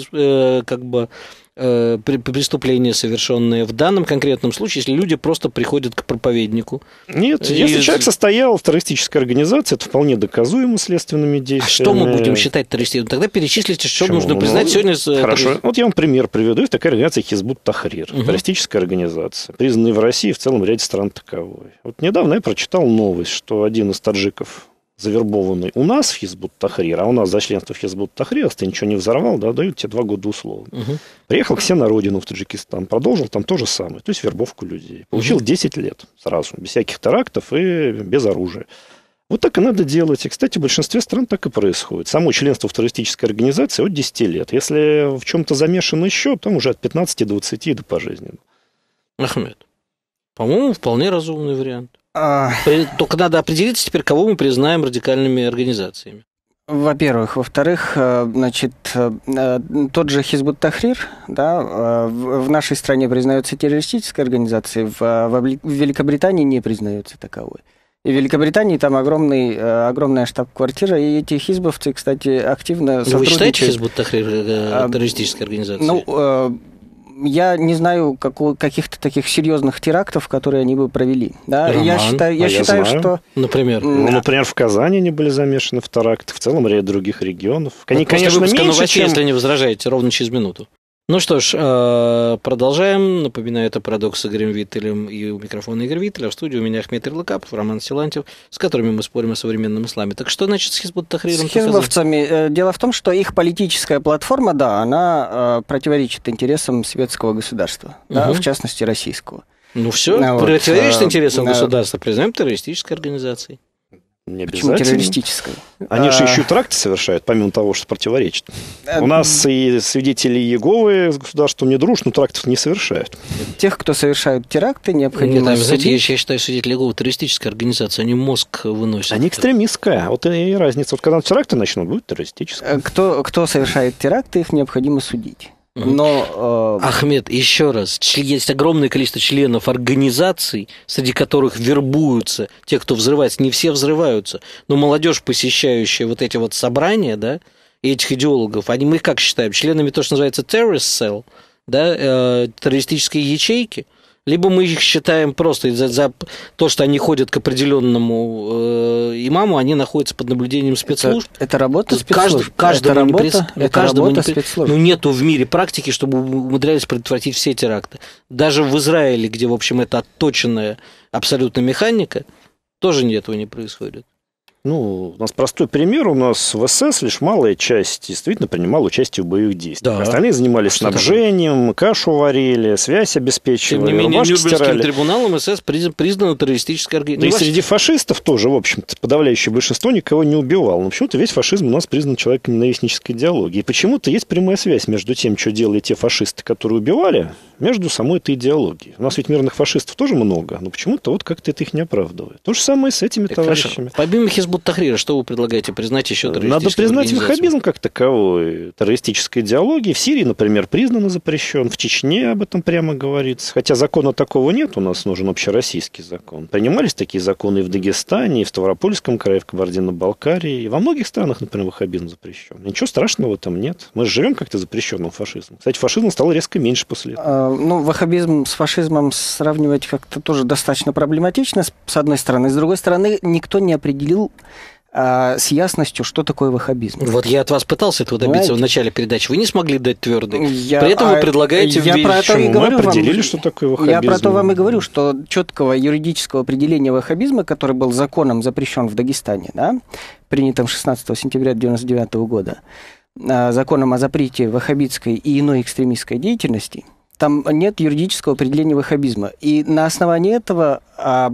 преступления, совершенные в данном конкретном случае, если люди просто приходят к проповеднику. Нет, если человек состоял в террористической организации, это вполне доказуемо следственными действиями. А что мы будем считать террористом? Тогда перечислите, что нужно признать сегодня. Хорошо. Вот я вам пример приведу. Есть такая организация Хизбут Тахрир, террористическая организация, признанная в России и в целом ряде стран таковой. Вот недавно я прочитал новость, что один из таджиков, завербованный у нас в Хизбут Тахрир, а у нас за членство в Хизбут Тахрир, если ты ничего не взорвал, да, дают тебе 2 года условно. Приехал к себе на родину в Таджикистан, продолжил там то же самое, то есть вербовку людей. Получил 10 лет сразу, без всяких терактов и без оружия. Вот так и надо делать. И, кстати, в большинстве стран так и происходит. Само членство в террористической организации от 10 лет. Если в чем-то замешан еще, там уже от 15 до 20 до пожизненно. Ахмед, по-моему, вполне разумный вариант. Только надо определиться теперь, кого мы признаем радикальными организациями. Во-первых. Во-вторых, значит, тот же Хизбут Тахрир, да, в нашей стране признается террористической организацией, в Великобритании не признается таковой. И в Великобритании там огромная штаб-квартира, и эти хизбовцы, кстати, активно сотрудничают. Вы считаете Хизбут Тахрир террористической организацией? Ну, я не знаю каких-то таких серьезных терактов, которые они бы провели. Да? Я считаю, что... Например? Например, в Казани они были замешаны в терактах, в целом ряд других регионов. Они, конечно, меньше, чем... Если не возражаете, ровно через минуту. Ну что ж, продолжаем. Напоминаю, это «Парадокс» с Игорем Виттелем, и у микрофона Игорь Виттель, а в студии у меня Ахмед Ирлакапов, Роман Силантьев, с которыми мы спорим о современном исламе. Так что значит с Хизбут Тахриром? С хизбовцами. Дело в том, что их политическая платформа, да, она противоречит интересам светского государства, да, в частности, российского. Ну все, противоречит интересам государства, признаем террористической организацией. Не Почему террористической? Они же еще теракты совершают, помимо того, что противоречит. У нас и свидетели Иеговы с государством не дружат, но терактов не совершают. Тех, кто совершают теракты, необходимо судить. Знаете, я считаю, свидетели Иеговы террористическая организация, они мозг выносят. Они экстремистская, вот и разница. Вот когда теракты начнут, будет террористическая. Кто совершает теракты, их необходимо судить. Но, Ахмед, еще раз, есть огромное количество членов организаций, среди которых вербуются те, кто взрывается. Не все взрываются, но молодежь, посещающая вот эти вот собрания, да, этих идеологов, мы их как считаем? Членами то, что называется terrorist cell, да, террористические ячейки. Либо мы их считаем просто за то, что они ходят к определенному имаму, они находятся под наблюдением спецслужб. Это работа спецслужб. Ну, нету в мире практики, чтобы умудрялись предотвратить все теракты. Даже в Израиле, где, в общем, это отточенная абсолютно механика, тоже этого не происходит. Ну, у нас простой пример. У нас в СС лишь малая часть действительно принимала участие в боевых действиях. Да. Остальные занимались снабжением, кашу варили, связь обеспечивали, тем не менее, Нюрнбергским трибуналом СС признана террористической организацией. Да и среди фашистов тоже, в общем-то, подавляющее большинство никого не убивало. Но почему-то весь фашизм у нас признан человеконенавистнической идеологией. И почему-то есть прямая связь между тем, что делали те фашисты, которые убивали, между самой этой идеологией. У нас ведь мирных фашистов тоже много, но почему-то вот как-то это их не оправдывает. То же самое с этими товарищами. Помимо Хизбут Хизбут Тахрира, что вы предлагаете признать еще террористической Надо признать организацией? ваххабизм как таковой. Террористической идеологии в Сирии, например, признан и запрещен. В Чечне об этом прямо говорится. Хотя закона такого нет, у нас нужен общероссийский закон. Принимались такие законы и в Дагестане, и в Ставропольском крае, и в Кабардино-Балкарии. И во многих странах, например, ваххабизм запрещен. Ничего страшного в этом нет. Мы же живем как-то запрещенным фашизмом. Кстати, фашизм стал резко меньше после этого. Ваххабизм с фашизмом сравнивать как-то тоже достаточно проблематично, с одной стороны. С другой стороны, никто не определил с ясностью, что такое ваххабизм. Вот я от вас пытался этого добиться в начале передачи. Вы не смогли дать твердый. При этом вы предлагаете... Я про это и говорю мы определили, что такое ваххабизм. Я про то вам и говорю, что четкого юридического определения ваххабизма, который был законом запрещен в Дагестане, да, принятым 16 сентября 1999 года, законом о запрете ваххабитской и иной экстремистской деятельности, там нет юридического определения ваххабизма. И на основании этого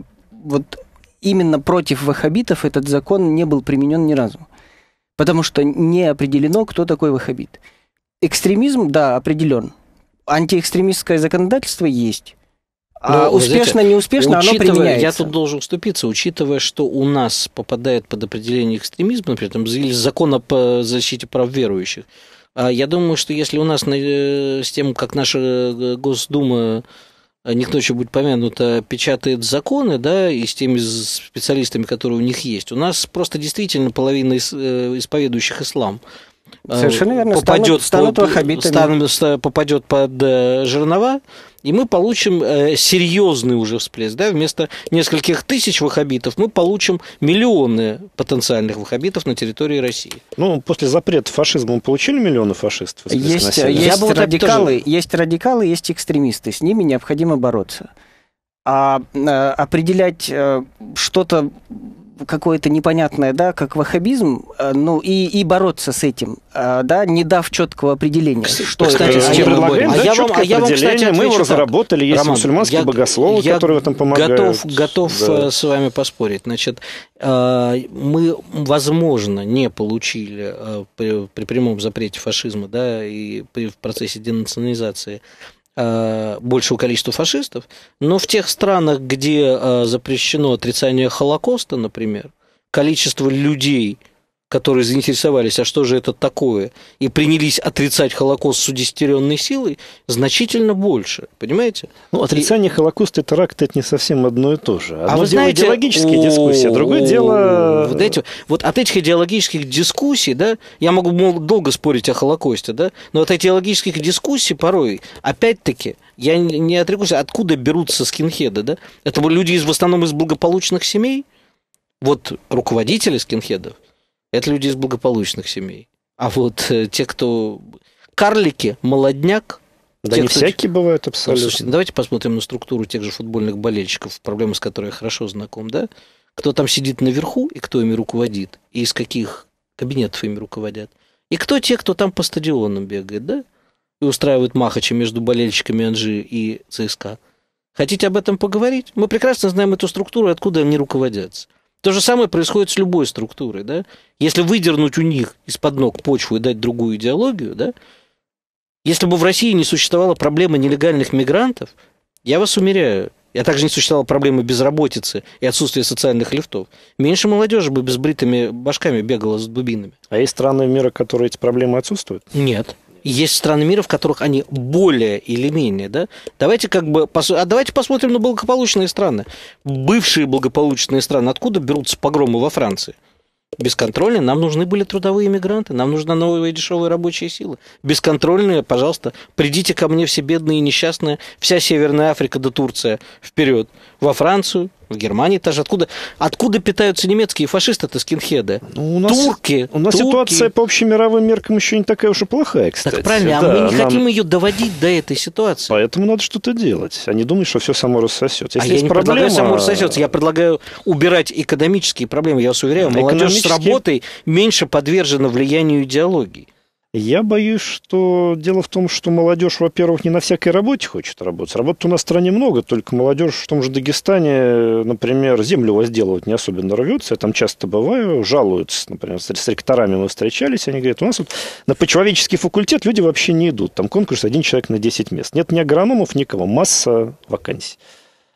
вот именно против ваххабитов этот закон не был применен ни разу. Потому что не определено, кто такой ваххабит. Экстремизм, да, определен. Антиэкстремистское законодательство есть. А успешно, неуспешно оно применяется. Я тут должен вступиться, учитывая, что у нас попадает под определение экстремизма, например, там, или закон по защите прав верующих. Я думаю, что если у нас с тем, как наша Госдума, никто еще будет помянуто, печатает законы, да, и с теми специалистами, которые у них есть, у нас просто действительно половина исповедующих ислам совершенно верно, станут ваххабитами. Попадет под жернова, и мы получим серьезный уже всплеск. Да? Вместо нескольких тысяч ваххабитов мы получим миллионы потенциальных ваххабитов на территории России. После запрета фашизма мы получили миллионы фашистов? Есть радикалы, есть экстремисты. С ними необходимо бороться. А определять что-то какое-то непонятное, да, как ваххабизм, и бороться с этим, да, не дав четкого определения. Кстати, с чем мы боремся? Я вам, кстати, мы его разработали, есть Роман, мусульманские богословы, которые в этом помогают. Готов с вами поспорить. Значит, мы, возможно, не получили при прямом запрете фашизма, да, и в процессе денационализации большего количества фашистов, но в тех странах, где запрещено отрицание Холокоста, например, количество людей, которые заинтересовались, а что же это такое, и принялись отрицать Холокост с удесятеренной силой, значительно больше, понимаете? Отрицание Холокоста и теракт – это не совсем одно и то же. Одно дело идеологические дискуссии, а другое дело… Вот от этих идеологических дискуссий, да, я могу долго спорить о Холокосте, да, но от идеологических дискуссий порой, опять-таки, я не отрекусь, откуда берутся скинхеды, да? Это были люди в основном из благополучных семей, вот руководители скинхедов, это люди из благополучных семей. А вот те, кто... Карлики, молодняк... Да не всякие бывают абсолютно. Слушайте, давайте посмотрим на структуру тех же футбольных болельщиков, проблемы с которой я хорошо знаком, да? Кто там сидит наверху и кто ими руководит, и из каких кабинетов ими руководят. И кто те, кто там по стадионам бегает, да? И устраивают махачи между болельщиками Анжи и ЦСКА. Хотите об этом поговорить? Мы прекрасно знаем эту структуру, откуда они руководятся. То же самое происходит с любой структурой, да? Если выдернуть у них из-под ног почву и дать другую идеологию, да? Если бы в России не существовала проблема нелегальных мигрантов, я вас умеряю, а также не существовала проблема безработицы и отсутствия социальных лифтов, меньше молодежи бы с бритыми башками бегала с дубинами. А есть страны мира, в которых эти проблемы отсутствуют? Нет. Есть страны мира, в которых они более или менее, да? Давайте посмотрим на благополучные страны. Бывшие благополучные страны, откуда берутся погромы во Франции? Бесконтрольные, нам нужны были трудовые мигранты, нам нужна новая дешевая рабочая сила. Бесконтрольные, пожалуйста, придите ко мне все бедные и несчастные, вся Северная Африка до Турция, вперед, во Францию, в Германии тоже. Откуда питаются немецкие фашисты-то, скинхеды? Турки. У нас ситуация по общим мировым меркам еще не такая уж и плохая, кстати. Так правильно, да, мы не хотим ее доводить до этой ситуации. Поэтому надо что-то делать, а не думать, что все само рассосется. Я не предлагаю само рассосется, я предлагаю убирать экономические проблемы. Я вас уверяю, молодежь с работой меньше подвержена влиянию идеологии. Я боюсь, что дело в том, что молодежь, во-первых, не на всякой работе хочет работать. Работы у нас в стране много, только молодежь в том же Дагестане, например, землю возделывать не особенно рвется. Я там часто бываю, жалуются, например, с ректорами мы встречались, они говорят, у нас вот на почвоведческий факультет люди вообще не идут. Там конкурс 1 человек на 10 мест. Нет ни агрономов, никого, масса вакансий.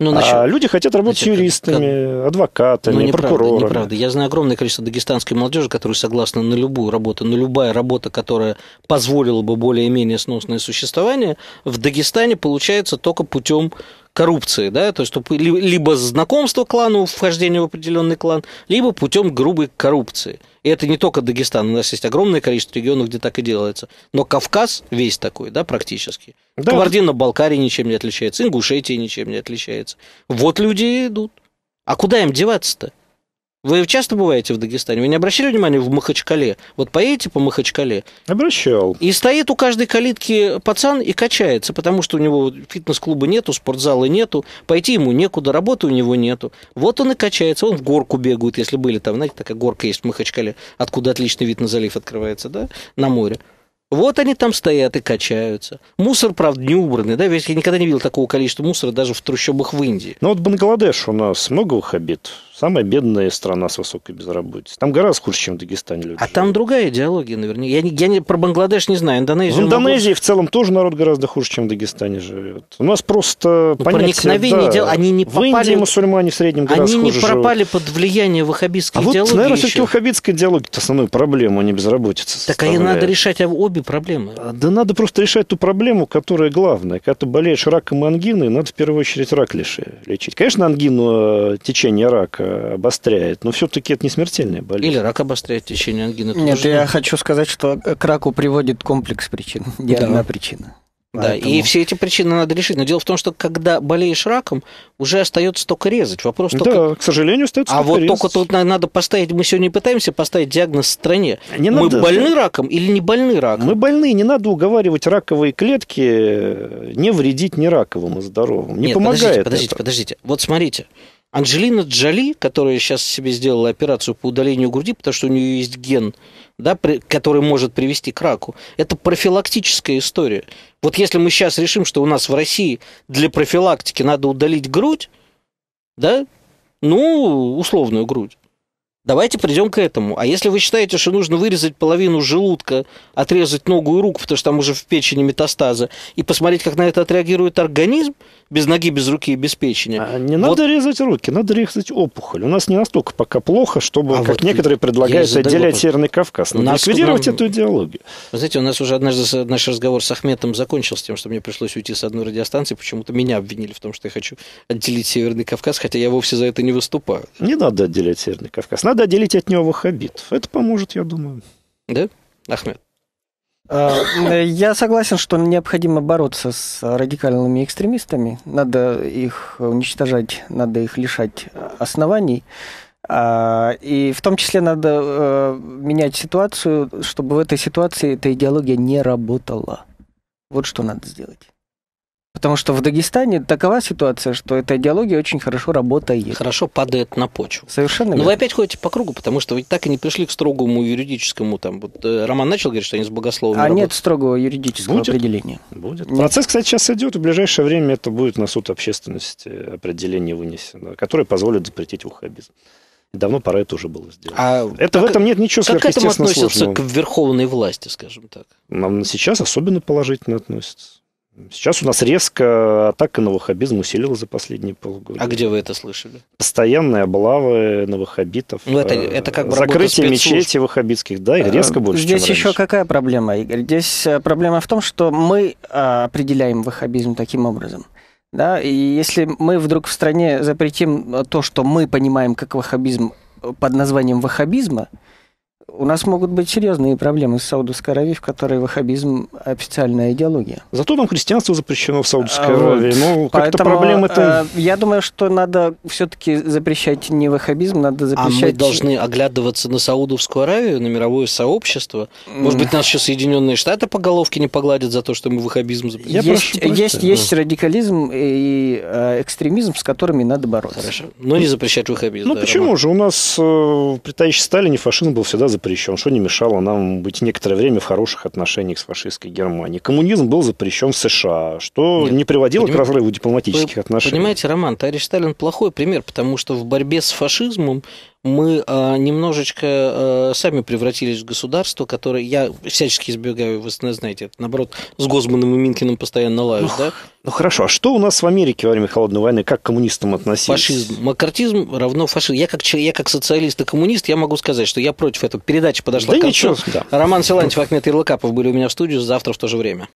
А люди хотят работать юристами, адвокатами, прокурорами. Неправда. Я знаю огромное количество дагестанской молодежи, которые согласны на любую работу, но любая работа, которая позволила бы более-менее сносное существование, в Дагестане получается только путем коррупции, да, то есть либо знакомство клану, вхождение в определенный клан, либо путем грубой коррупции. И это не только Дагестан, у нас есть огромное количество регионов, где так и делается. Но Кавказ весь такой, да, практически. Да. Кабардино-Балкария ничем не отличается, Ингушетия ничем не отличается. Вот люди идут. А куда им деваться-то? Вы часто бываете в Дагестане? Вы не обращали внимания в Махачкале? Вот поедете по Махачкале. Обращал. И стоит у каждой калитки пацан и качается, потому что у него фитнес-клуба нету, спортзала нету, пойти ему некуда, работы у него нету. Вот он и качается, он в горку бегает, если были там, знаете, такая горка есть в Махачкале, откуда отличный вид на залив открывается, да, на море. Вот они там стоят и качаются. Мусор, правда, не убранный, да, ведь я никогда не видел такого количества мусора даже в трущобах в Индии. Ну вот Бангладеш у нас много ваххабит. Самая бедная страна с высокой безработицей. Там гораздо хуже, чем в Дагестане люди. А живут. Там другая идеология, наверное. Я про Бангладеш не знаю. Индонезию. В Индонезии в целом тоже народ гораздо хуже, чем в Дагестане живет. У нас просто проникновение да, они не попали. В Индии мусульмане в среднем гораздо хуже живут. Они не пропали под влияние ваххабитской идеологии. Вот, наверное, все-таки ваххабитская идеология – это основную проблему, а не безработица. Так а надо решать обе проблемы. Да надо просто решать ту проблему, которая главная. Когда ты болеешь раком и ангиной, надо в первую очередь рак лечить. Конечно, ангину течение рака обостряет, но все-таки это не смертельная болезнь. Или рак обостряет течение ангины. Нет, я хочу сказать, что к раку приводит комплекс причин, не одна причина. Да, поэтому... и все эти причины надо решить. Но дело в том, что когда болеешь раком, уже остается только резать. Вопрос только... Да, к сожалению, остается только резать. А вот только тут надо поставить, мы сегодня пытаемся поставить диагноз стране. Мы надо... больны раком или не больны раком? Мы больны, не надо уговаривать раковые клетки не вредить не раковым и здоровым. Не помогает. Подождите. Вот смотрите. Анджелина Джоли, которая сейчас себе сделала операцию по удалению груди, потому что у нее есть ген, да, который может привести к раку, это профилактическая история. Вот если мы сейчас решим, что у нас в России для профилактики надо удалить грудь, да, условную грудь, давайте придем к этому. А если вы считаете, что нужно вырезать половину желудка, отрезать ногу и руку, потому что там уже в печени метастазы, и посмотреть, как на это отреагирует организм, без ноги, без руки и без печени. Не надо резать руки, надо резать опухоль. У нас не настолько пока плохо, чтобы, как некоторые предлагают, отделять Северный Кавказ. Надо ликвидировать эту идеологию. Вы знаете, у нас уже однажды наш разговор с Ахметом закончился тем, что мне пришлось уйти с одной радиостанции. Почему-то меня обвинили в том, что я хочу отделить Северный Кавказ, хотя я вовсе за это не выступаю. Не надо отделять Северный Кавказ. Надо отделить от него ваххабитов. Это поможет, я думаю. Да, Ахмед? Я согласен, что необходимо бороться с радикальными экстремистами. Надо их уничтожать, надо их лишать оснований. И в том числе надо менять ситуацию, чтобы в этой ситуации эта идеология не работала. Вот что надо сделать. Потому что в Дагестане такова ситуация, что эта идеология очень хорошо работает. Хорошо падает на почву. Совершенно верно. Но вы опять ходите по кругу, потому что вы так и не пришли к строгому юридическому. Вот Роман начал говорить, что они с богословами работают. Нет строгого юридического определения. Будет. Процесс, кстати, сейчас идет, и в ближайшее время это будет на суд общественности определение вынесено, которое позволит запретить ваххабизм. Давно пора это уже было сделать. В этом нет ничего сверхъестественно сложного. Как к этому относятся к верховной власти, скажем так? Нам сейчас особенно положительно относятся. Сейчас у нас резко атака на ваххабизм усилилась за последние полгода. А где вы это слышали? Постоянные облавы на ваххабитов. Это как бы закрытие мечетей ваххабитских, да, их резко больше, Здесь чем еще раньше. Какая проблема, Игорь? Здесь проблема в том, что мы определяем ваххабизм таким образом. Да? И если мы вдруг в стране запретим то, что мы понимаем как ваххабизм под названием ваххабизма, у нас могут быть серьезные проблемы с Саудовской Аравией, в которой ваххабизм официальная идеология. Зато там христианство запрещено в Саудовской Аравии. Как-то проблемы-то... Я думаю, что надо все-таки запрещать не ваххабизм, надо запрещать... А мы должны оглядываться на Саудовскую Аравию, на мировое сообщество? Может быть, нас еще Соединенные Штаты по головке не погладят за то, что мы ваххабизм запрещаем? Есть радикализм и экстремизм, с которыми надо бороться. Хорошо. Но не запрещать ваххабизм. Почему же? У нас при товарище Сталине фашизм был всегда запрещен, что не мешало нам быть некоторое время в хороших отношениях с фашистской Германией. Коммунизм был запрещен в США, что не приводило к разрыву дипломатических отношений. Понимаете, Роман, товарищ Сталин плохой пример, потому что в борьбе с фашизмом мы немножечко сами превратились в государство, которое... Я всячески избегаю, вы знаете, это, наоборот, с Гозманом и Минкиным постоянно лаюсь, да? Ну, хорошо. А что у нас в Америке во время Холодной войны? Как к коммунистам относились? Фашизм. Маккартизм равно фашизм. Я как социалист и коммунист, я могу сказать, что я против этого. Передача подошла к концу. Да. Роман Силантьев, Ахмед Ярлыкапов были у меня в студии. Завтра в то же время.